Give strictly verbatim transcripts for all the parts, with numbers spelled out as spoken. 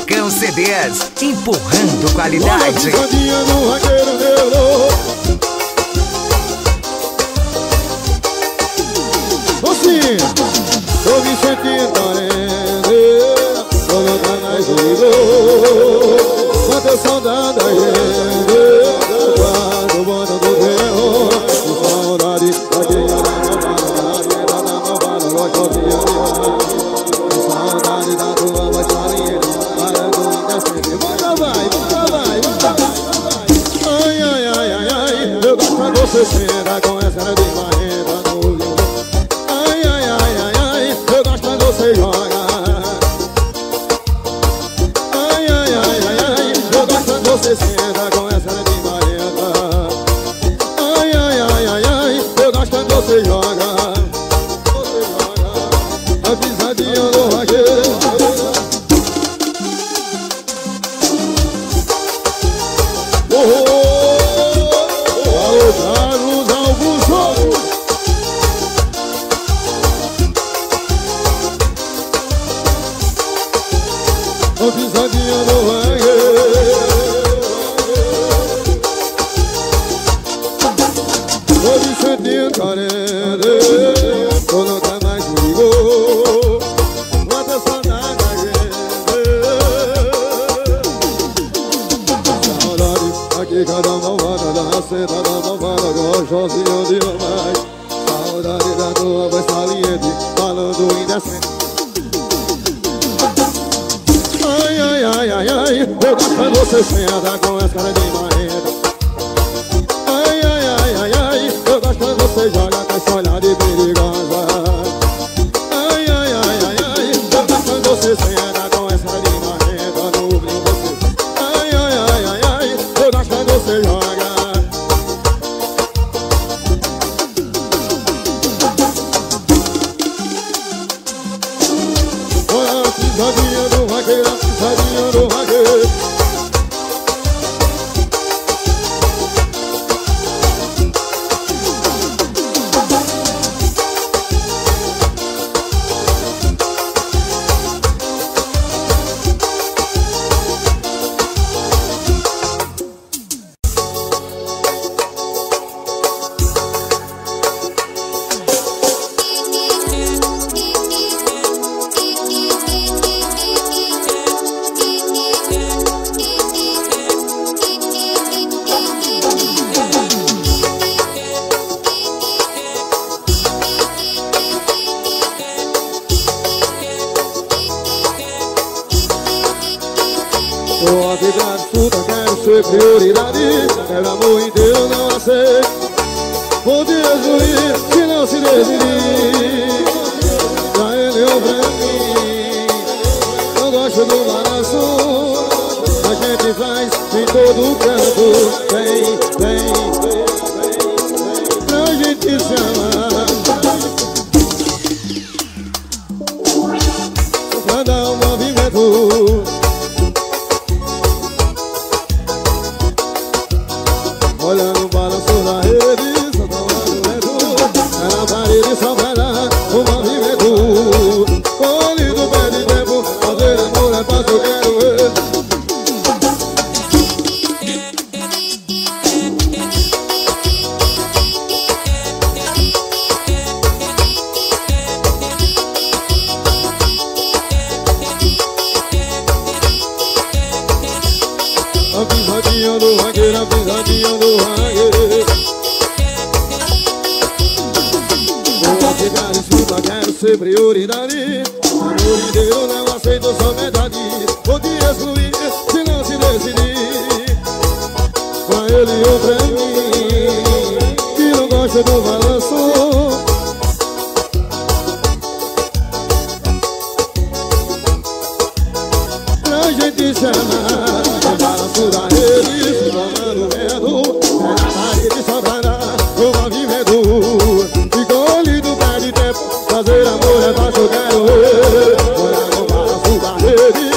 Furacão C Ds, empurrando qualidade. Olha a picadinha do vaqueiro negro. Assim, tô me sentindo carente, tô nunca mais ligou. Quanta saudade da gente, quando o bando do terror. Com saudade daquele da malvada, da malvada, gostosinha demais. Com saudade da tua voz saliente, parando indecente. Manda vai, manda vai, manda vai. Ai, ai, ai, ai, ai, eu gosto quando você senta com essa de marreta no olho. Ai, ai, ai, ai, ai, eu gosto quando você joga. Ai, ai, ai, ai, ai, eu gosto quando você senta com essa de marreta. Ai, ai, ai, ai, ai, eu gosto quando você joga. Você joga a pisadinha do vaqueiro. Oh, oh, oh, oh, alô, Carlos Augusto. A pisadinha do vaqueiro. Tô me sentindo carente, tô nunca mais ligou. Quanta saudade da gente. Saudade aqui cada malvada, da seta da malvada, gostosinha demais. Saudade da tua voz saliente, falando indecente. Ai, ai, ai, ai, ai, eu gosto quando você senta com essa cara de marreta. Ai, ai, ai, ai, ai, eu gosto quando você joga com essa olhada de perigosa. Ai, ai, ai, ai, ai, eu gosto quando você senta com essa cara de marreta no brinco você. Ai, ai, ai, ai, ai, eu gosto quando você joga. Olha a pisadinha do vaqueiro, a pisadinha do vaqueiro. Tô aqui pra disputa, quero ser prioridade. Quero amor inteiro, não aceito. Vou destruir se não se decidir. Já ele ou pra mim. Não gosto do balanço. A gente faz em todo canto. Vem, vem, vem, pra gente se amar. Pra dar um movimento. Olha no balanço da rede, só tomando vento. É na parede só vai dar o movimento. Colhido perde tempo, fazer amor é fácil, eu quero ver. A pisadinha do vaqueiro, a pisadinha do vaqueiro. Vou ficar escuta, quero ser prioridade. Amor inteiro, não aceito só metade. Vou te excluir se não se decidir. Pra ele ou pra mim, que não gosta do balanço. Pra gente se amar. Balanço da rede, tomando medo. É na parede só pra dar o movimento. Ficou lindo, perde tempo. Fazer amor é baixo, eu quero ver. Olha no balanço da rede,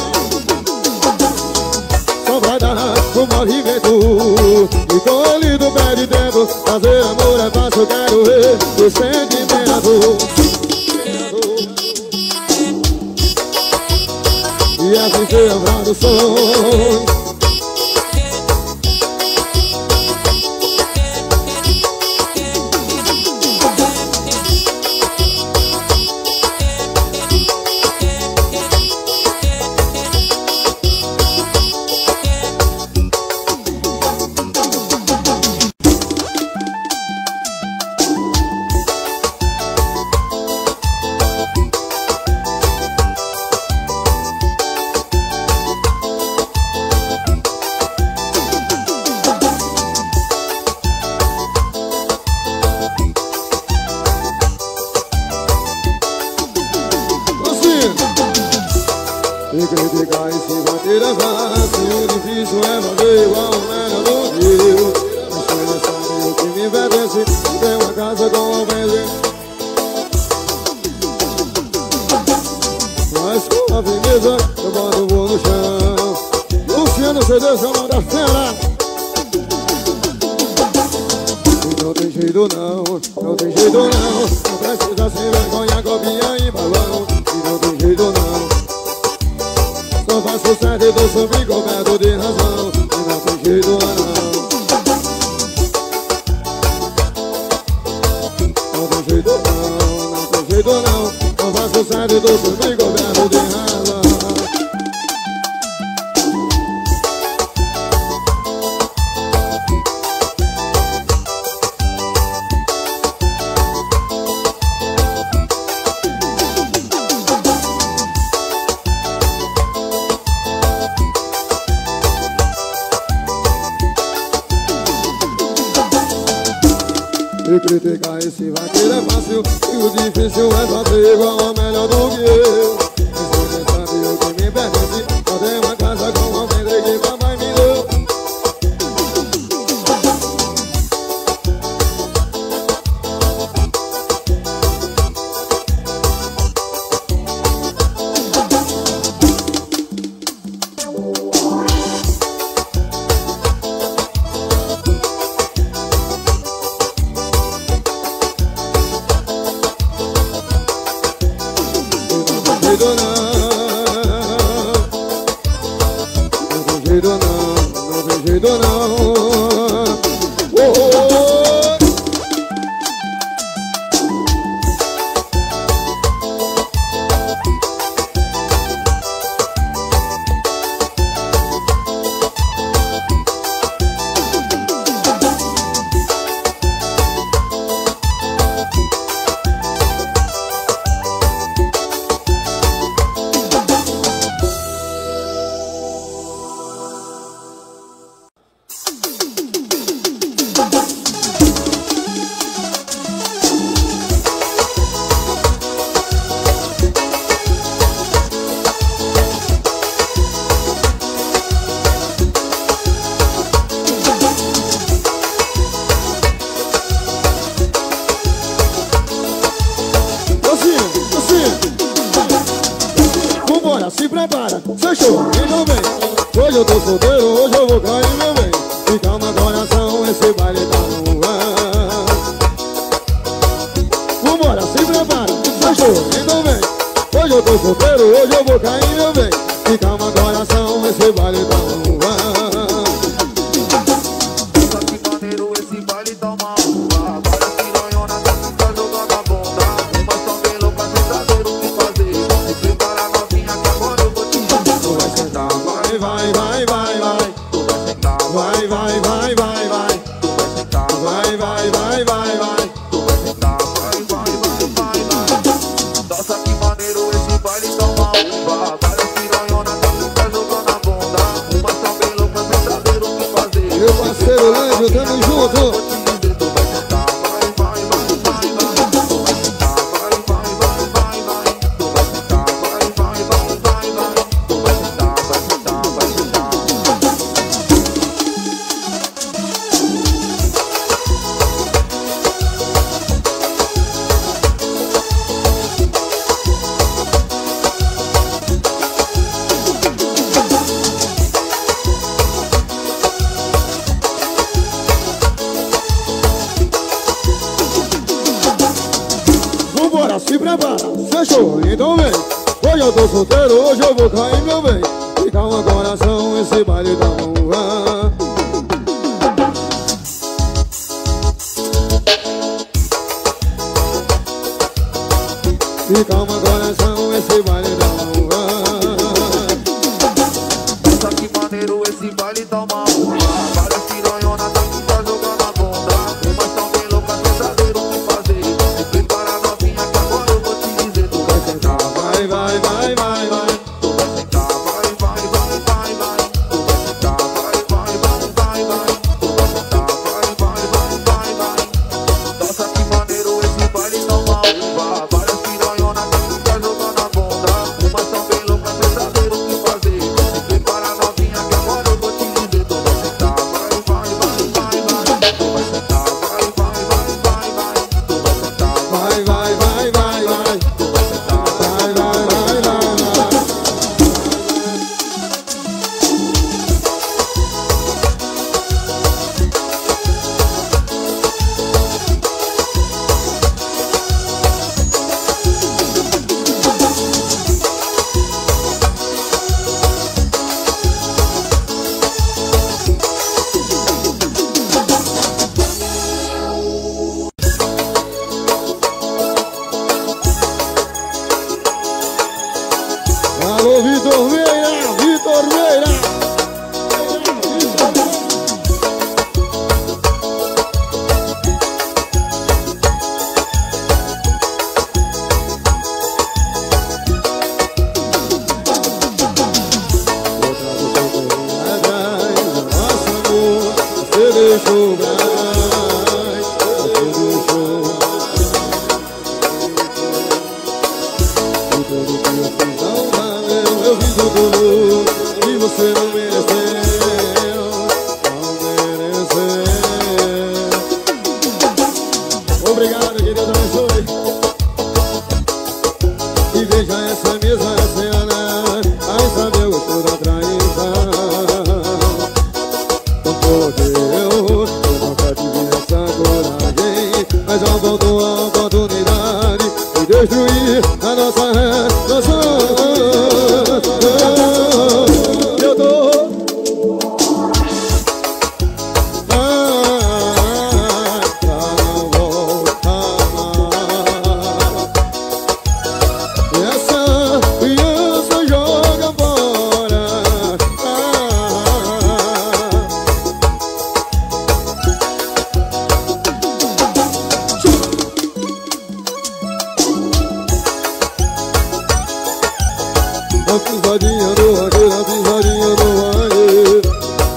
só pra dar o movimento. Ficou lindo, perde tempo. Fazer amor é baixo, eu quero ver. O sentimento. E e assim ser produções. E criticar e se bater é fácil, o difícil é fazer igual o melhor do que eu. Você não sabe o que me pertence, tem uma casa com alvejante. Mas com a firmeza eu boto o voo no chão. Luciano C D, seu nome da fera. E não tem jeito não, não tem jeito não. Não precisa sem vergonha, copinha e balão. E não tem jeito não. Só faço certo e tô sempre coberto de razão. E não tem jeito não. Não tem jeito não, não tem jeito não. Só faço certo e tô sempre coberto de razão. E criticar esse vaqueiro é fácil, e o difícil é fazer igual a melhor do que eu. Você nem sabe o que me pertence, só tem uma casa com alvejante que papai me deu. Não tem jeito não, não tem jeito não. Oh, oh, oh. Se prepara, fechou, então vem. Hoje eu tô solteiro, hoje eu vou cair, meu bem. E calma coração, esse baile tá no ar. Vambora, se prepara, fechou, então vem. Hoje eu tô solteiro, hoje eu vou cair, meu bem. E calma coração, esse baile tá no ar. Nossa, que maneiro, esse baile tá uma rua. Várias piranhona que fica jogando a bunda. Umas tão bem loucas sem saber o que fazer. Se prepara novinha que agora eu vou te dizer. Tu vai sentar, vai, vai, vai, vai, vai. Tu vai sentar, vai, vai, vai, vai, vai. Tu vai sentar, vai, vai, vai, vai, vai. Tu vai sentar, vai, vai, vai, vai, vai. Nossa, que maneiro, esse baile tá uma uva. Várias piranhona que fica jogando a bunda. Uma eu tô solteiro, hoje eu vou cair, meu bem. E calma coração, esse baile tá bom. E calma coração, esse baile tá bom. Nossa, que maneiro esse baile tá uma rua. Várias piranhonas daqui tá jogando a bunda. Umas tão bem loucas, sem saber o que fazer. Se prepara novinha que agora eu vou te dizer. Tu vai sentar, Vai, vai, vai, vai, vai. tu vai sentar, vai, vai, vai, vai, vai. Tu vai sentar, vai, vai, vai, vai, vai. Tu vai sentar, vai, vai, vai, vai, vai. Nossa, que maneiro esse baile tá uma rua. Várias piranhonas daqui tá jogando a bunda. Umas tão bem loucas, sem saber o que fazer. Se prepara novinha que agora eu vou te dizer. Tu vai sentar, vai, vai, vai, vai, vai. Tu vai sentar, vai, vai, vai, vai, vai. Tu vai sentar, Vai, vai, vai, vai, vai. tu vai sentar, Vai, vai, vai, vai, vai. Alô, Vitor Meira, Vitor Meira. Nosso amor, você deixou pra trás, você deixou. E tudo que eu fiz não valeu, eu fiz tudo que você não mereceu, não mereceu. Obrigado, que Deus abençoe. E veja essa mesma cena, ai sabe eu gosto da traição. Porque eu, eu nunca tive essa coragem, mas não faltou a oportunidade de destruir a nossa relação. Eu tô ah, não vou amar. Essa criança joga fora. Ah, a pisadinha do vaqueiro, a pisadinha do vaqueiro.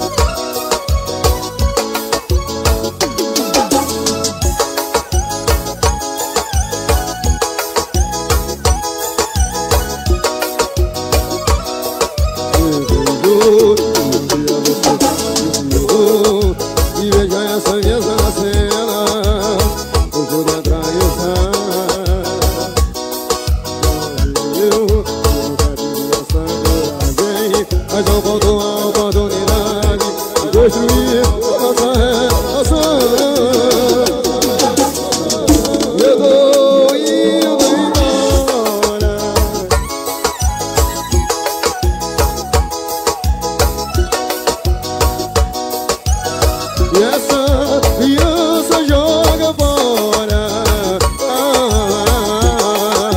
E veja essa mesma cena, o jogo da traição. Eu nunca tive essa coragem, mas não faltou a oportunidade de destruir a nossa relação. Eu tô indo embora. E essa criança joga fora. Ah,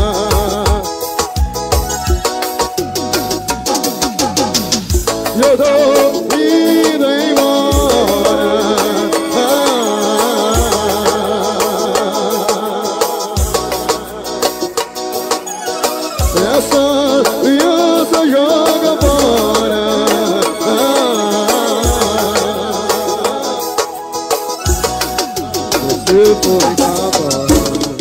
eu tô indo embora. Ah, essa criança joga fora. Você foi capaz.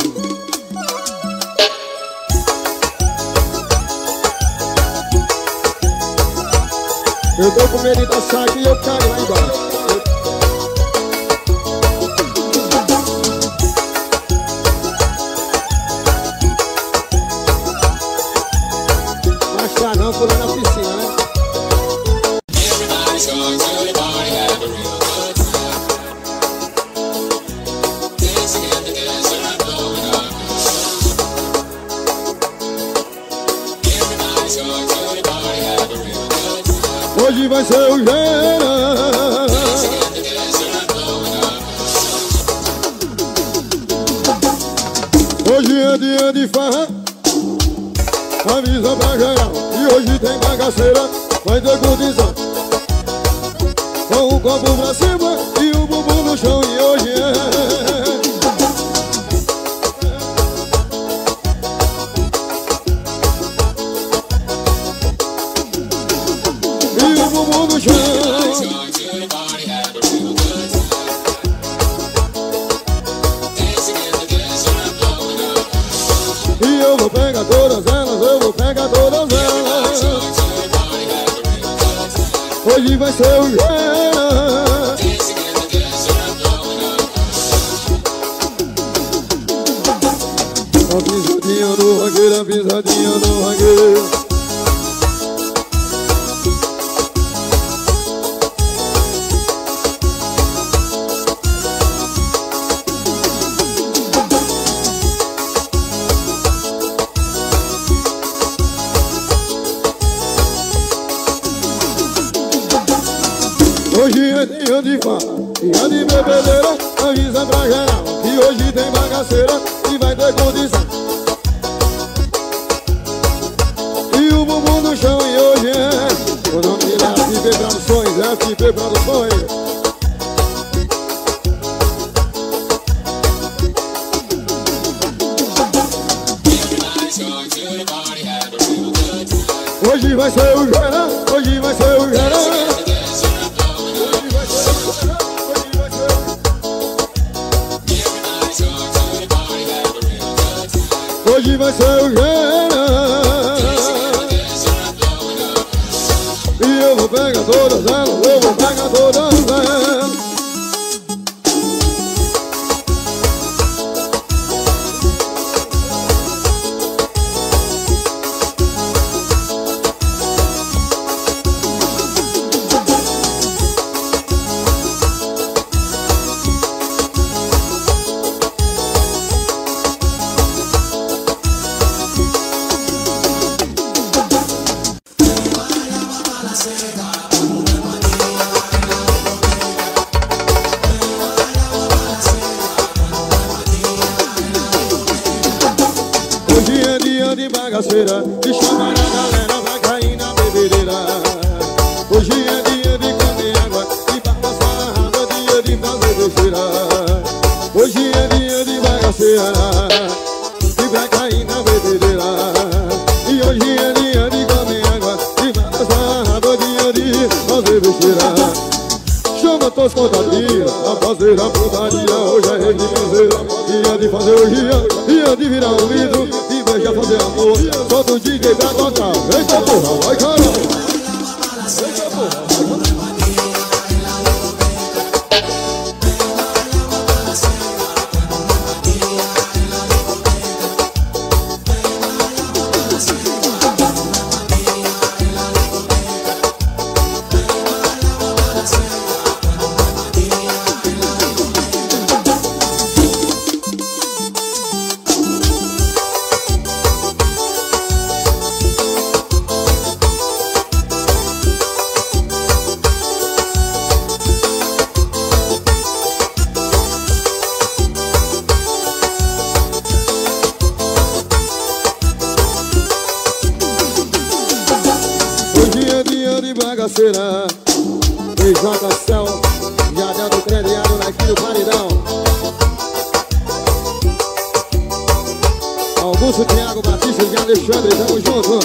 Eu tô com medo de dançar aqui e eu caio lá embaixo. Mas não, pulando na piscina, né? Everybody's going to the party, have a real good time. Dancing in the desert, blowing up. Hoje vai ser o Gera. Hoje é dia de farra, avisa pra geral. E hoje tem bagaceira, vai ter condição. Com o copo pra cima e o bumbum no chão. E hoje é e o bumbum no chão. E eu vou pegar todas elas, eu vou pegar todas elas. Hoje vai ser o Gera. A pisadinha do rangueiro, a pisadinha do rangueiro. Hoje é dia de farra, dia de bebedeira. Avisa pra geral que hoje tem bagaceira e vai ter condição. E o bumbum no chão. E hoje é o nome é F P Produções, F P Produções. Hoje vai ser o Gera, hoje vai ser o Gera. Hoje vai ser o Gera. E eu vou pegar todas elas, eu vou pegar todas elas. Hoje é dia de bagaceira, de chamar a galera pra cair na bebedeira. Hoje é dia de comer água e pra passar a raba, dia de fazer besteira. Hoje é dia de bagaceira e pra cair na bebedeira. E hoje é dia de comer água e pra passar a raba, dia de fazer besteira. Chama todos os contadinhos a fazer a putaria. Hoje é rei de piseira, dia de fazer orgia, dia de virar um vidro e beijar, fazer amor. Solta o D J pra tocar. Eita porra, vai caramba. Eita porra, vai caramba. Hoje é dia de bagaceira, B J Céu, já do crediário aqui no paredão. Augusto, Thiago, Batista e Alexandre, tamo junto.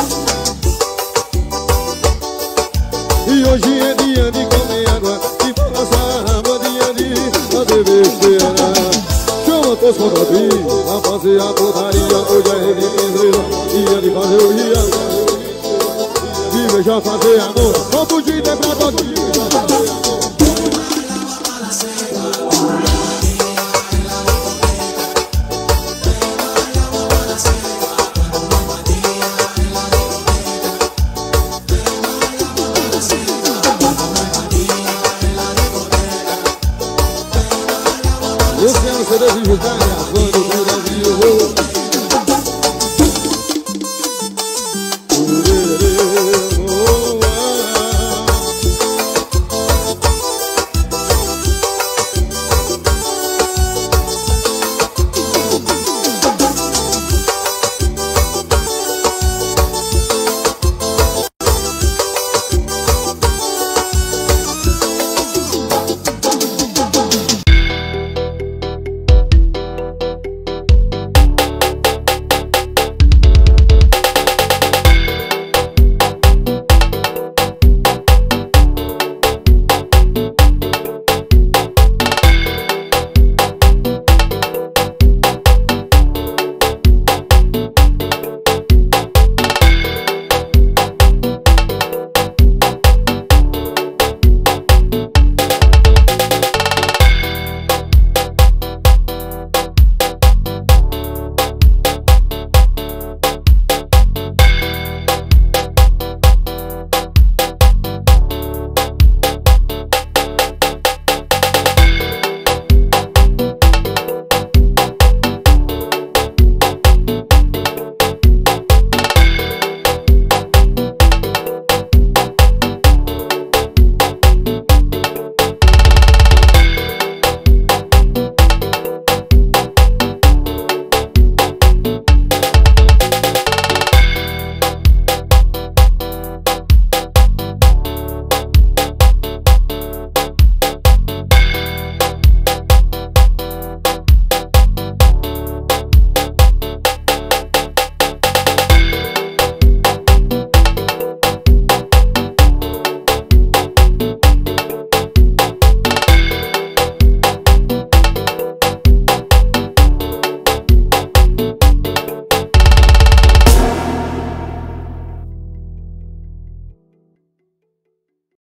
E hoje é dia de comer água e passar a raba, dia de fazer besteira. Chama todos os contadinhos a fazer a putaria. Hoje é rei de piseira, dia de fazer o dia. De beijar, fazer amor, solta o D J pra tocar.